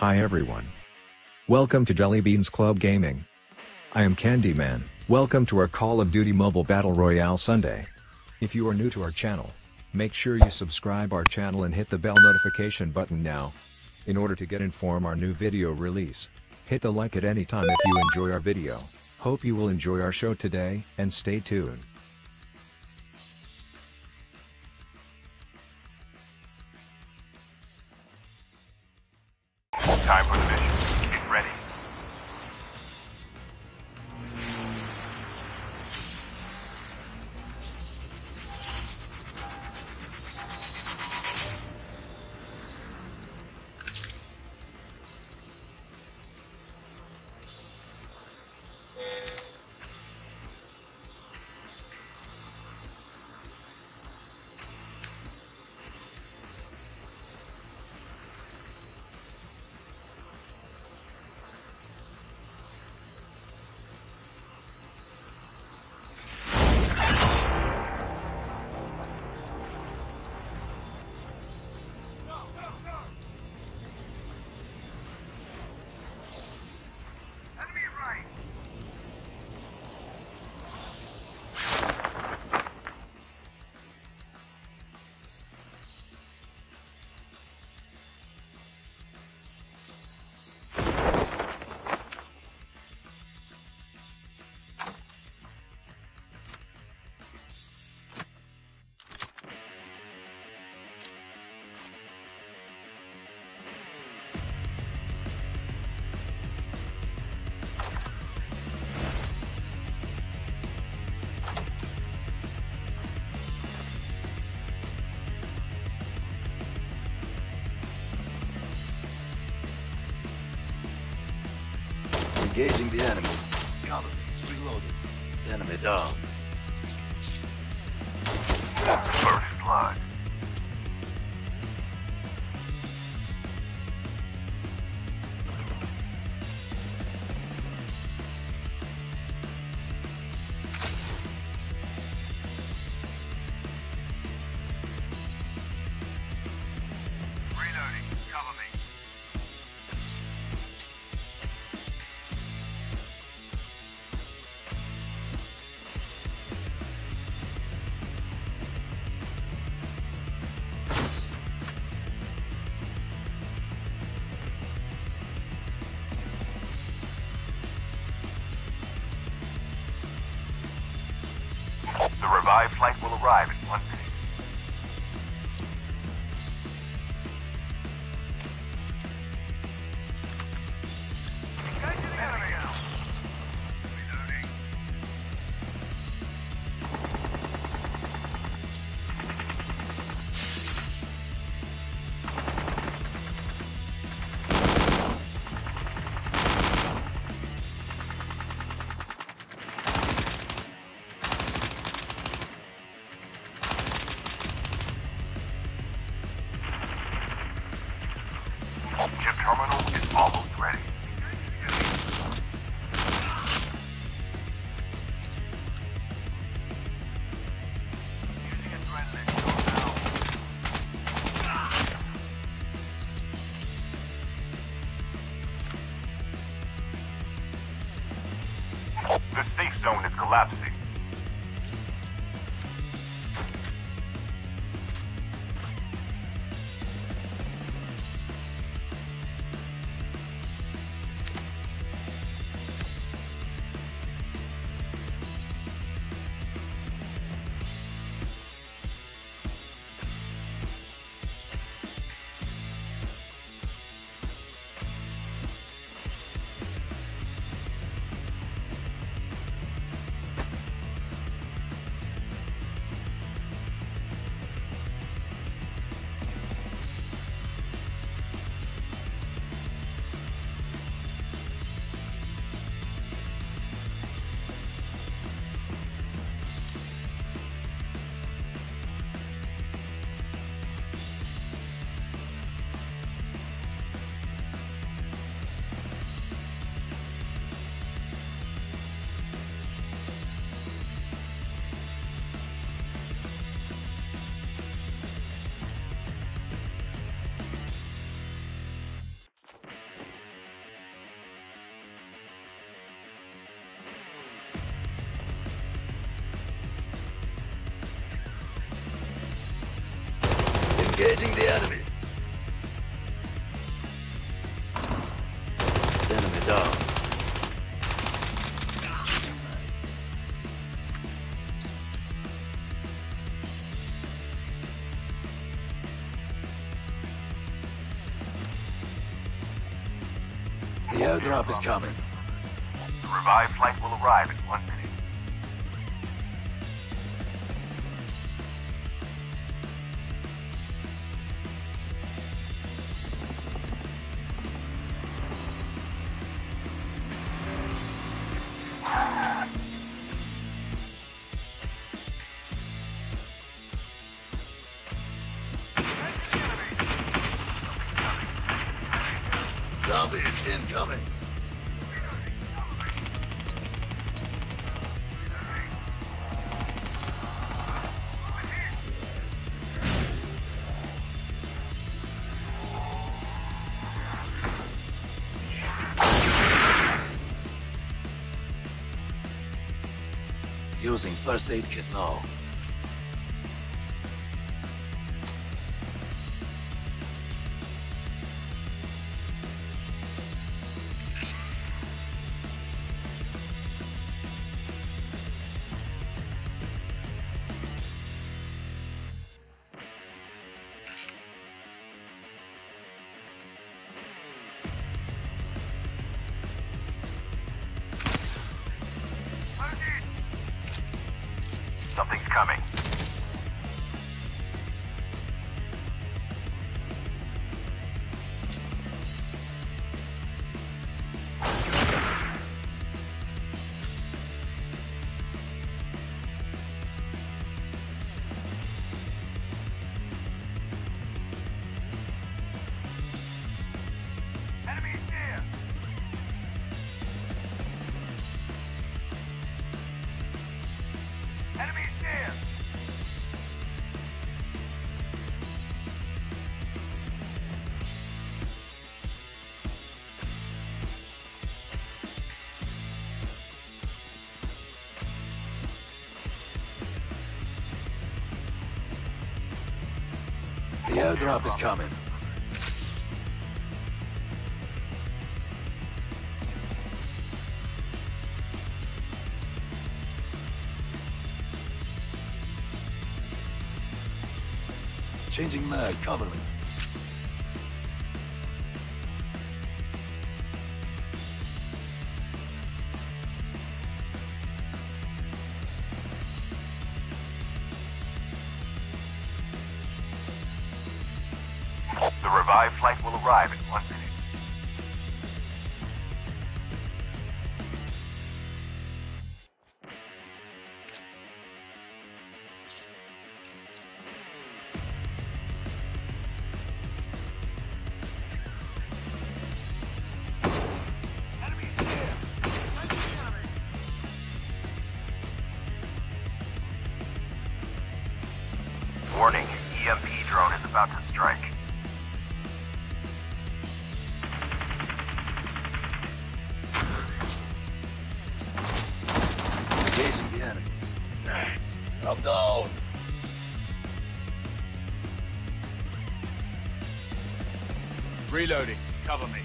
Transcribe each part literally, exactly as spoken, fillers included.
Hi everyone. Welcome to JellyBeans Club Gaming. I am Candyman. Welcome to our Call of Duty Mobile Battle Royale Sunday. If you are new to our channel, make sure you subscribe our channel and hit the bell notification button now. In order to get informed our new video release, hit the like at any time if you enjoy our video. Hope you will enjoy our show today, and stay tuned. Time for the mission. Get ready. Engaging the enemies. Cover me. Reloading. Enemy down. First blood. Reloading. Cover me. The revived flight will arrive in one minute. Engaging the enemy now. Reloading. Chip terminal is almost ready. Using adrenaline now. The safe zone is collapsing. Engaging the enemies. Enemy down. The airdrop is coming. The revived flight will arrive in one minute. Zombies incoming. Using first aid kit now. Something's coming. Enemies near. Enemies near. The airdrop is coming. Changing mag, cover me. The revived flight will arrive in one minute. Warning, E M P drone is about to strike. Engaging the enemies. I'm down. Reloading. Cover me.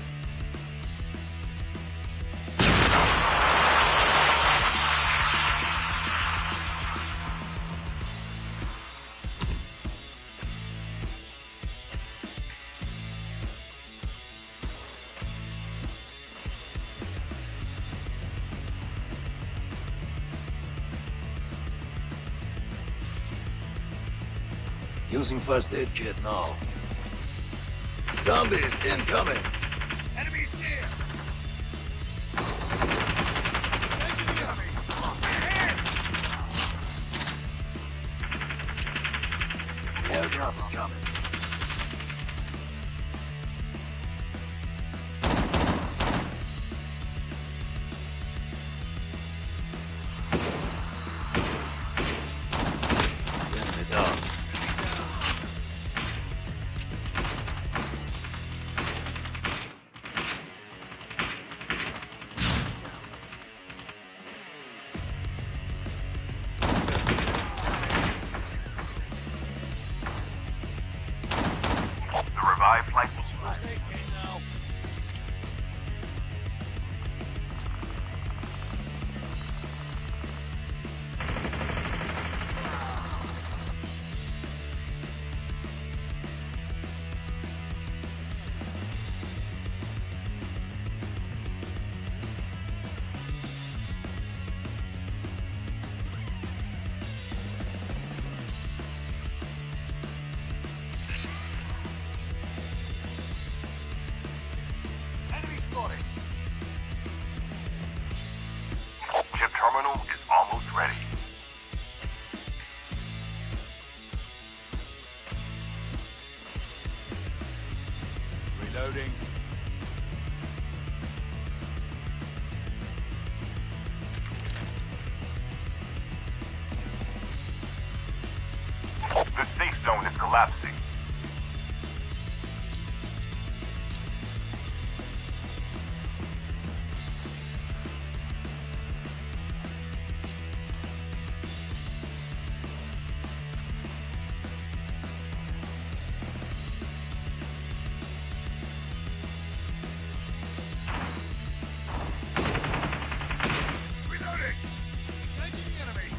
Using first aid kit now. Zombies incoming. Enemies near. The airdrop is coming. Enemy down. revived flight will arrive. Ship terminal is almost ready. Reloading. The safe zone is collapsing. Reloading. Engaging enemies.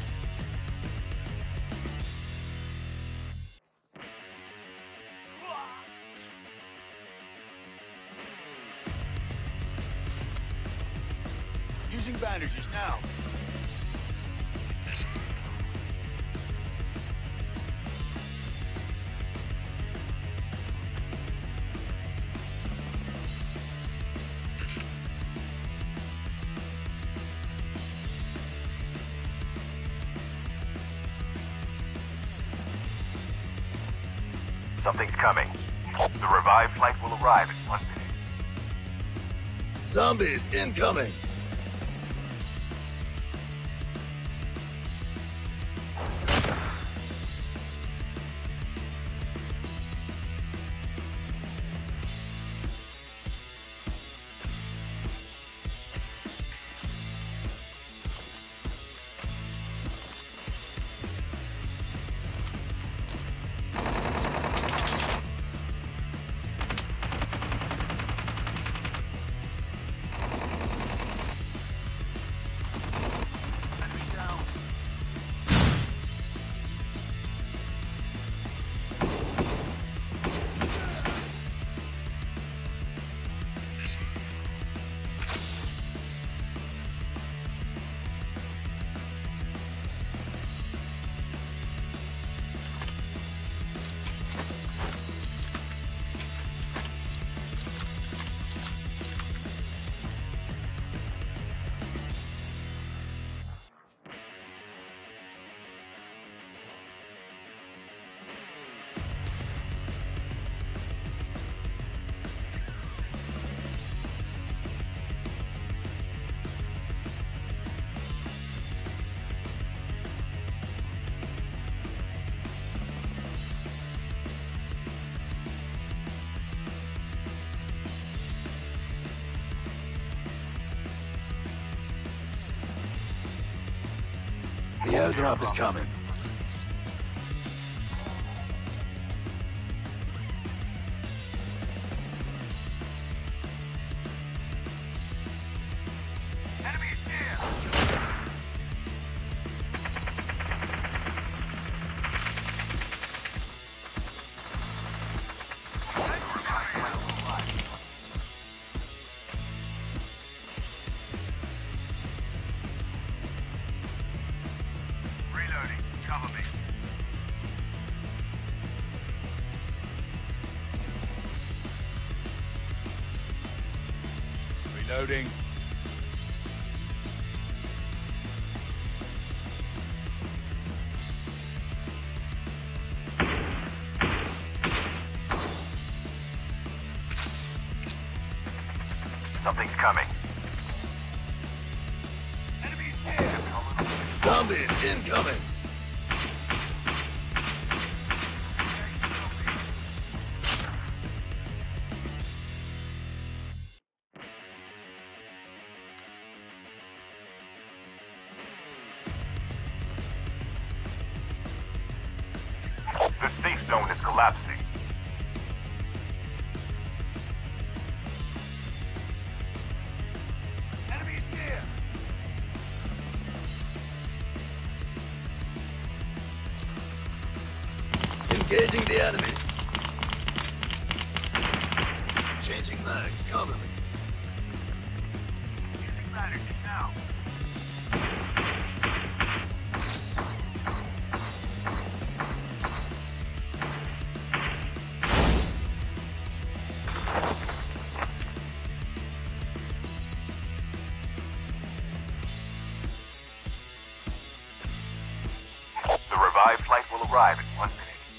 Using bandages now. Something's coming. The revived flight will arrive in one minute. Zombies incoming! The airdrop is coming. Enemies near. Reloading. Cover me. Reloading. Something's coming. Enemies near. Zombies incoming! The safe zone is collapsing. Engaging the enemies. Changing mag. Cover me. Using batteries now. The revived flight will arrive in one minute.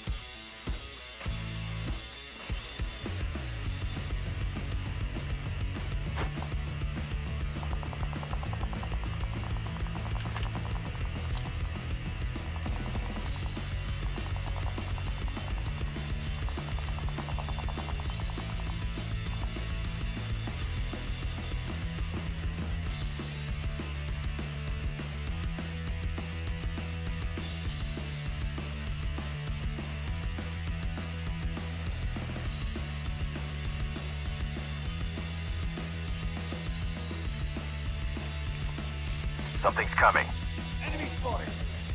Something's coming. Enemy spotted.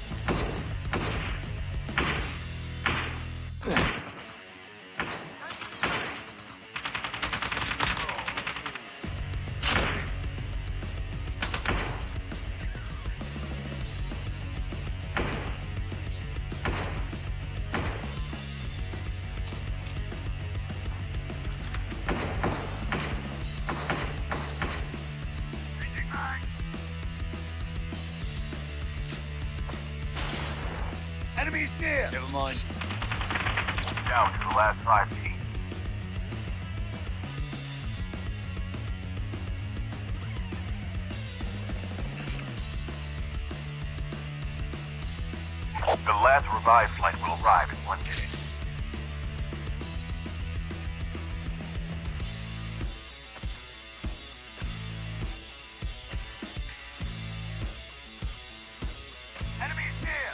Changing mag. Enemies near. Never mind. Down to the last five teams. The last revived flight will arrive in one minute. Enemies near.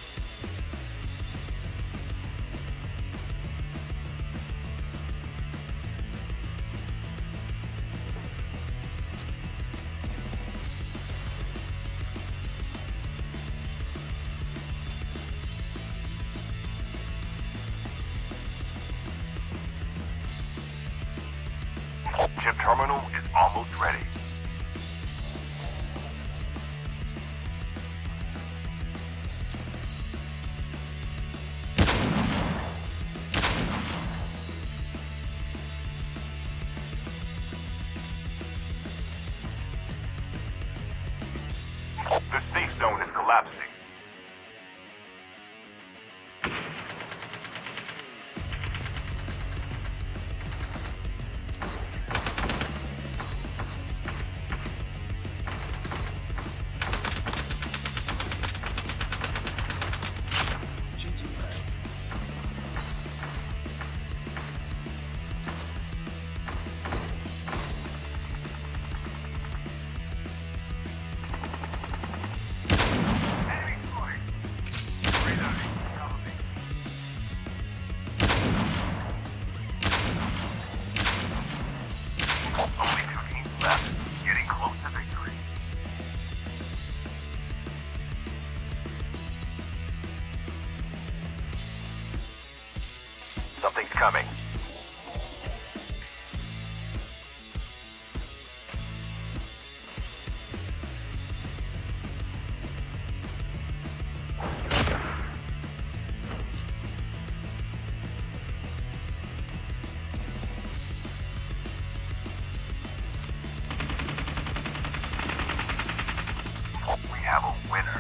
Chip terminal is almost ready. The safe zone is collapsing. Changing mag. Enemy spotted. Reloading. Cover me. Only two teams left. Getting close to victory. Something's coming. We have a winner.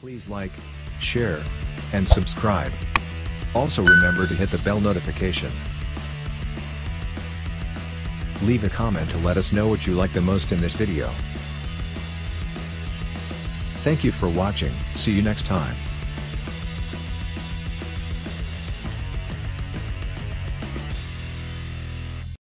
Please like, share, and subscribe. Also remember to hit the bell notification. Leave a comment to let us know what you like the most in this video. Thank you for watching, see you next time.